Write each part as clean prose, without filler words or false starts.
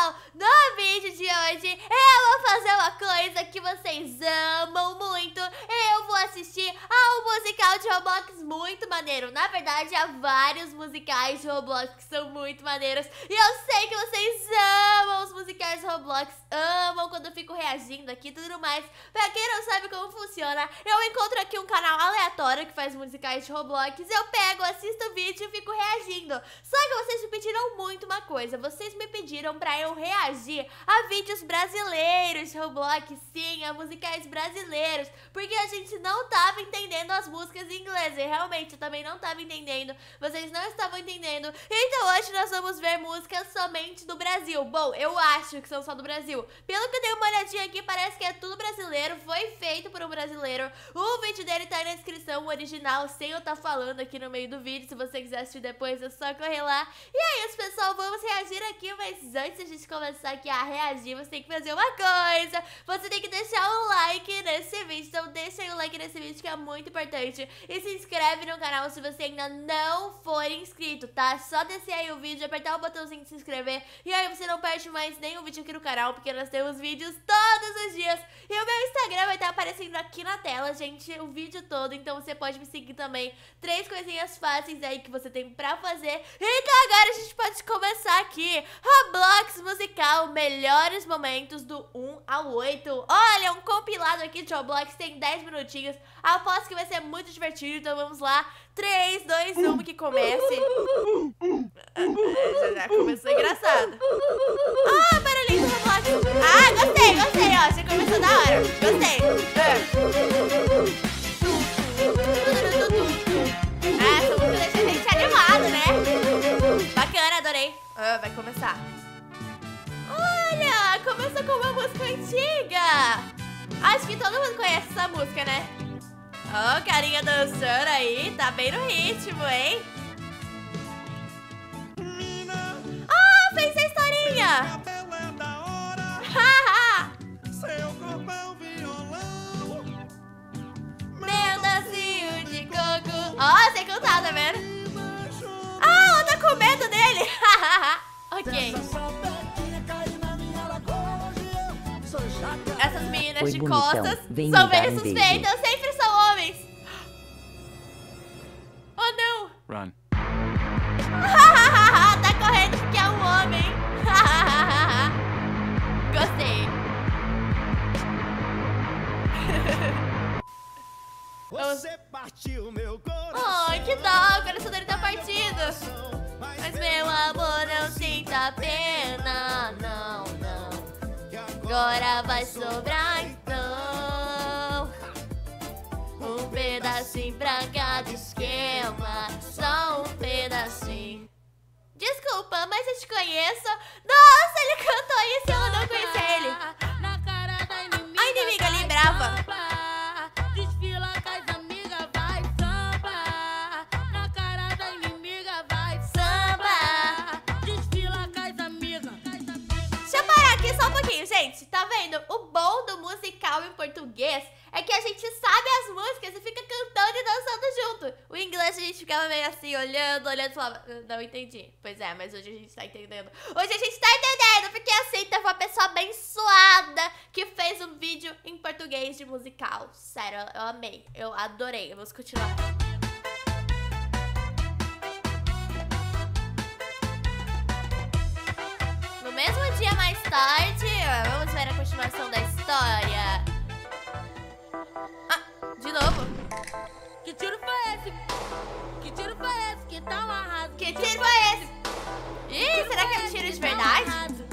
pessoal, no vídeo de hoje eu vou fazer uma coisa que vocês amam muito. Eu vou assistir a um musical de Roblox muito maneiro. Na verdade, há vários musicais de Roblox que são muito maneiros. E eu sei que vocês amam os musicais de Roblox, amam quando eu fico reagindo aqui e tudo mais. Pra quem não sabe como funciona, eu encontro aqui um canal aleatório que faz musicais de Roblox. Eu pego, assisto o vídeo e fico reagindo. Só que vocês me pediram muito uma coisa. Vocês me pediram pra eu reagir a vídeos brasileiros de Roblox. Sim, a musicais brasileiros. Porque a gente não tava entendendo as músicas em inglês. E realmente eu também não tava entendendo. Vocês não estavam entendendo. Então hoje nós vamos ver músicas somente do Brasil. Bom, eu acho que são só do Brasil. Pelo que eu dei uma olhadinha aqui, parece que é tudo brasileiro. Foi feito por um brasileiro. O vídeo dele tá aí na descrição, o original, sem eu estar falando aqui no meio do vídeo. Se você quiser assistir depois, é só correr lá. E é isso, pessoal, vamos reagir aqui. Mas antes de a gente começar aqui a reagir, você tem que fazer uma coisa. Você tem que deixar um like nesse vídeo. Então deixa aí o like nesse vídeo que é muito importante. E se inscreve no canal se você ainda não for inscrito, tá? Só descer aí o vídeo, apertar o botãozinho de se inscrever. E aí você não perde mais nenhum vídeo aqui no canal, porque nós temos vídeos todos os dias. E o meu Instagram vai estar aparecendo aqui na tela, gente, o vídeo todo. Então você pode me seguir também. 3 coisinhas fáceis aí que você tem pra fazer. Então agora a gente pode começar aqui. Roblox musical, melhores momentos do 1 ao 8. Olha, um compilado aqui de Roblox, tem 10 minutinhos. Aposto que vai ser muito divertido, então vamos lá. 3, 2, 1, que comece. Já começou engraçado. Ah, barulhinho do Roblox. Ah, gostei, ó, já começou da hora. Gostei. Ah, essa música deixa a gente animado, né? Bacana, adorei. Ah, vai começar. Olha, começou com uma música antiga. Acho que todo mundo conhece essa música, né? Ó, carinha dançando aí, tá bem no ritmo, hein? Ah, fez a historinha! Haha! Meu docinho de coco. Ó, sei cantar, tá vendo? Ah, ela tá com medo dele! Ok. Essas meninas de costas são meio suspeitas, sempre são homens. Oh, não. Run. Tá correndo porque é um homem. Gostei. Você partiu meu coração. Ai, que dó, o coração dele tá partido. Mas meu amor, não sinta pena. Não, não. Agora vai sobrar então um pedacinho pra cada esquema. Só um pedacinho. Desculpa, mas eu te conheço. Nossa, ele cantou isso e eu não conhecia ele. A inimiga ali, brava. Desfila com as amigas, vai samba. Na cara da inimiga, vai samba. Desfila com as amigas. Deixa eu parar aqui só um pouquinho, gente. Tá vendo? O bom do musical em português é que a gente sabe as músicas e fica cantando e dançando junto. O inglês a gente ficava meio assim, olhando e falava, não entendi. Pois é, mas hoje a gente tá entendendo. Hoje a gente tá entendendo, porque assim, teve uma pessoa abençoada que fez um vídeo em português de musical. Sério, eu amei, eu adorei. Vamos continuar. No mesmo dia mais tarde, vamos ver a continuação da história. Ah, de novo. Que tiro foi esse? Que tiro foi esse? Que tá um arraso. Que tiro foi esse? Ih, será que é tiro de verdade?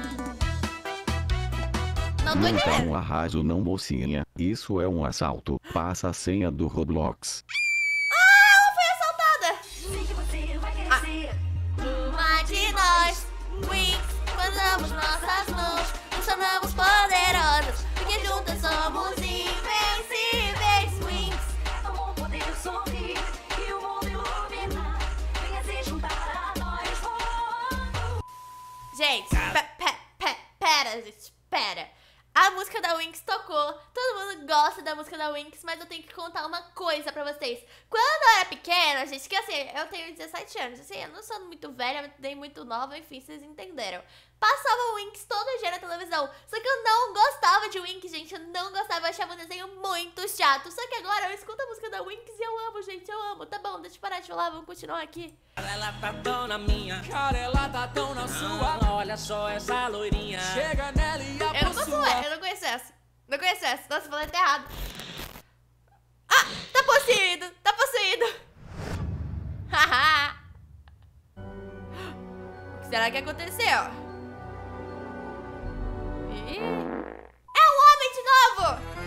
Não tô Não tá entendendo. um arraso não, mocinha. Isso é um assalto. Passa a senha do Roblox. Ah, ela foi assaltada. Uma de nós, Wings, mandamos nossas mãos, funcionamos poderosas, porque juntas somos invencíveis, Wings. Amor, poder sorrir e o mundo iluminar. Venha se juntar a nós. Gente, pera, gente, pera. A música da Winx tocou, todo mundo gosta da música da Winx, mas eu tenho que contar uma coisa pra vocês. Quando eu era pequena, gente, que assim, eu tenho 17 anos, assim, eu não sou muito velha, nem muito nova, enfim, vocês entenderam. Passava Winx todo dia na televisão, só que eu não gostava de Winx, gente, eu não gostava, eu achava um desenho muito chato. Só que agora eu escuto a música da Winx e eu amo, gente, eu amo. Tá bom, deixa eu parar de falar, vamos continuar aqui. Ela tá tão na minha, cara, ela tá tão na sua. Olha só essa loirinha, chega nela e Eu não posso ler, eu não conheço essa. Não conheço essa, nossa, falei até errado. Ah, tá possuído, tá possuído. Haha. O que será que aconteceu? Ih, é um homem de novo!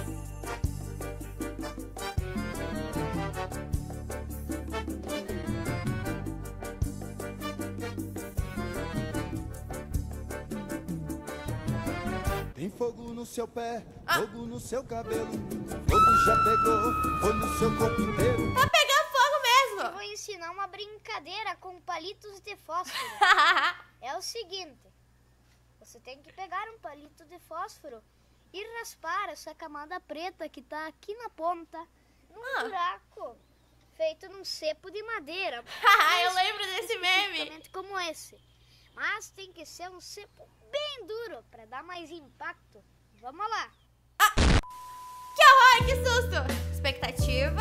Tem fogo no seu pé, fogo no seu cabelo. Fogo já pegou, foi no seu corpo inteiro. Tá pegando fogo mesmo! Vou ensinar uma brincadeira com palitos de fósforo. É o seguinte, você tem que pegar um palito de fósforo e raspar essa camada preta que tá aqui na ponta, num buraco feito num cepo de madeira. Eu lembro desse meme. Exatamente como esse. Mas tem que ser um cepo bem duro para dar mais impacto. Vamos lá. Que horror, que susto! Expectativa.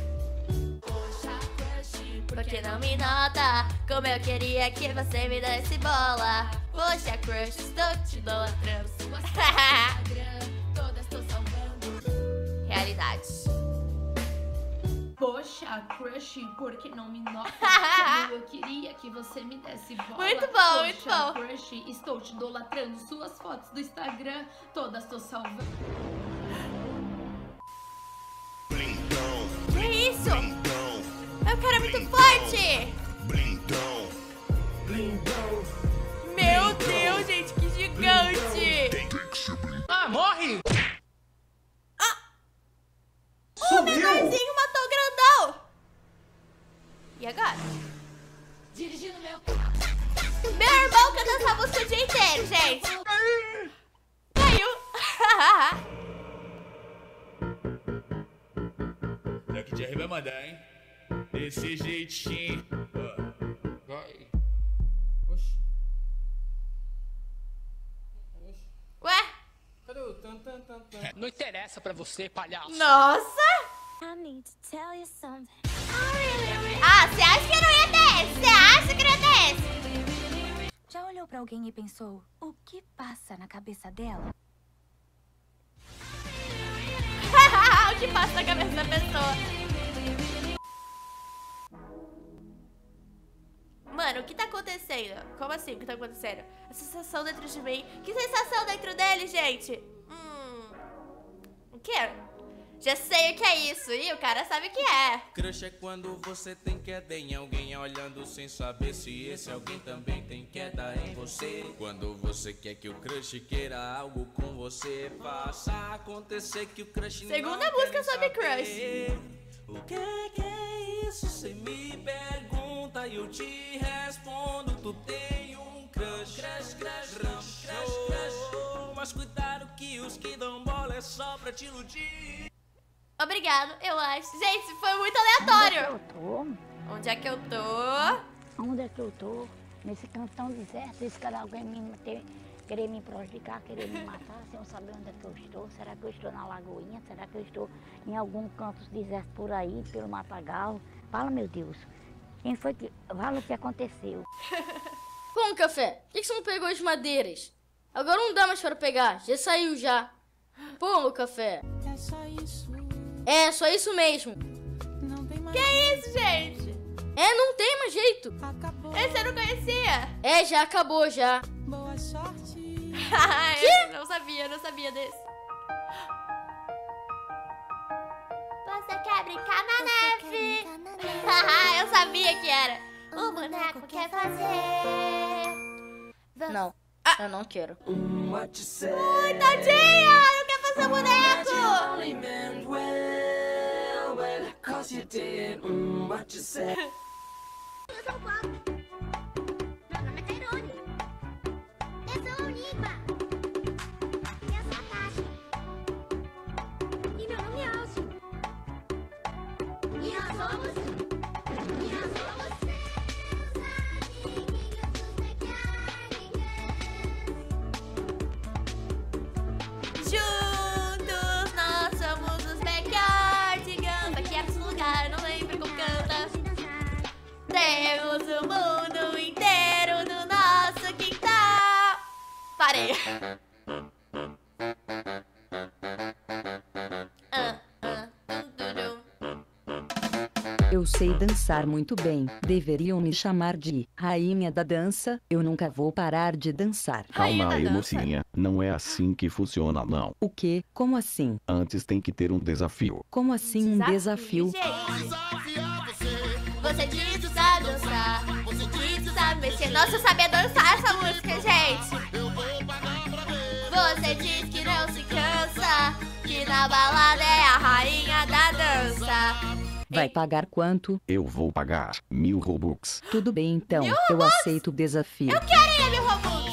Porque não me nota como eu queria que você me desse bola. Poxa, crush, estou te idolatrando. Todas tô salvando. Realidade. Poxa, crush, porque não me nota como eu queria que você me desse bola. Muito bom, muito Poxa, bom. crush, estou te idolatrando. Suas fotos do Instagram, todas tô salvando. Que isso? Eu quero muito forte! Meu Deus, gente, que gigante! Ah, morre! O menorzinho matou o grandão! E agora? Dirigindo meu Meu irmão canta essa música o dia inteiro, gente! Caiu! É que o Jerry vai mandar, hein? Desse jeitinho. Vai. Oxi. Ué? Cadê o tan tan tan tan? Não interessa pra você, palhaço. Nossa! I need to tell you something. Ah, você acha que não ia ter esse? Você acha que não ia ter esse? Já olhou pra alguém e pensou, o que passa na cabeça dela? O que passa na cabeça da pessoa? Mano, o que tá acontecendo? Como assim, o que tá acontecendo? A sensação dentro de mim. Que sensação dentro dele, gente? O que é? Já sei o que é isso. E o cara sabe o que é. Crush é quando você tem queda em alguém, olhando sem saber se esse alguém também tem queda em você. Quando você quer que o crush queira algo com você, faça acontecer que o crush Segunda não música quer sobre saber. O que é isso? Você me pergunta e eu te respondo. Tu tem um crush, mas cuidado que os que dão bola é só pra te iludir. Obrigado, eu acho. Gente, foi muito aleatório. Onde é que eu tô? Onde é que eu tô? Onde é que eu tô? Nesse cantão deserto, esse cara alguém querer me prejudicar, querer me matar, sem eu saber onde é que eu estou. Será que eu estou na Lagoinha? Será que eu estou em algum canto deserto por aí, pelo Matagal? Fala, meu Deus. Quem foi que... Fala o que aconteceu. Bom, Café, por que você não pegou as madeiras? Agora não dá mais para pegar, já saiu já. Pô, Café. É só isso. É, só isso mesmo. Não tem mais. Que isso, gente? É, não tem mais jeito. Acabou. Esse eu não conhecia. É, já acabou já. Boa sorte. Eu não sabia desse. Você quer brincar na neve? Eu sabia que era. O boneco quer fazer. Não, eu não quero. Ui, tadinha! Não quer fazer boneco! Meu nome é Tairone. Eu sou o Nipa. Eu sou Juntos nós somos os Backyardigans. Backyard no lugar, não lembro como canta. Temos o mundo inteiro no nosso quintal. Parei. Eu sei dançar muito bem. Deveriam me chamar de rainha da dança. Eu nunca vou parar de dançar. Calma aí, mocinha. Não é assim que funciona, não. O quê? Como assim? Antes tem que ter um desafio. Como assim um desafio? Gente. Você diz que sabe dançar. Você diz que sabe mexer. Nossa, eu sabia dançar essa música, gente. Você diz que não se cansa. Que na balada é a rainha da dança. Vai pagar quanto? Eu vou pagar 1000 Robux. Tudo bem então, 1000 eu Robux? aceito o desafio. Eu queria 1000 Robux.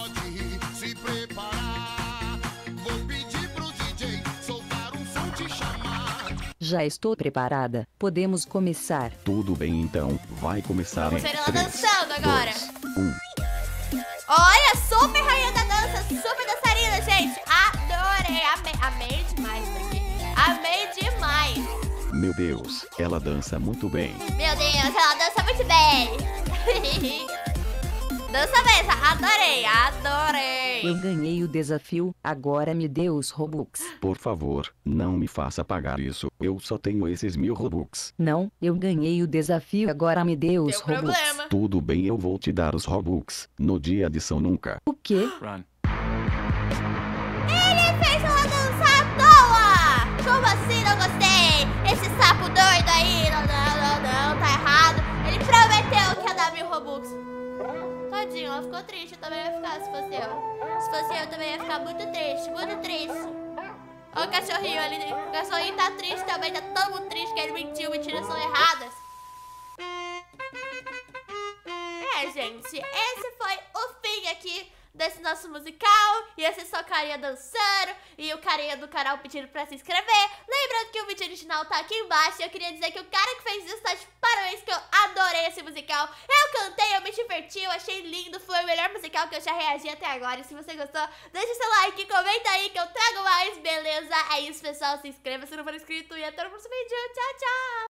Já estou preparada. Podemos começar. Tudo bem então. Vai começar Vamos em ver ela 3, dançando agora. 2, 1. Olha, super rainha da dança, super dançarina, gente. Adorei, amei demais isso aqui. Amei demais. Meu Deus, ela dança muito bem. Meu Deus, ela dança muito bem. Dança mesmo, adorei. Eu ganhei o desafio, agora me dê os Robux. Por favor, não me faça pagar isso. Eu só tenho esses 1000 Robux. Não, eu ganhei o desafio, agora me dê os Tem Robux. problema. Tudo bem, eu vou te dar os Robux. No dia de São Nunca. O quê? Ele fez ela dançar à toa. Como assim, não gostei? Esse sapo doido aí, não, tá errado. Ele prometeu que ia dar 1000 Robux. Tadinho, ela ficou triste, eu também ia ficar se fosse eu. Se fosse eu também ia ficar muito triste, muito triste. Olha o cachorrinho ali, o cachorrinho tá triste também, tá todo mundo triste que ele mentiu, mentiras são erradas. É, gente, esse foi o fim aqui desse nosso musical. E esse é só carinha dançando e o carinha do canal pedindo pra se inscrever. Lembrando que o vídeo original tá aqui embaixo. E eu queria dizer que o cara que fez isso tá de parabéns, que eu adorei esse musical. Eu cantei, eu me diverti, eu achei lindo. Foi o melhor musical que eu já reagi até agora. E se você gostou, deixa seu like, comenta aí que eu trago mais, beleza? É isso, pessoal, se inscreva se não for inscrito. E até o próximo vídeo, tchau, tchau!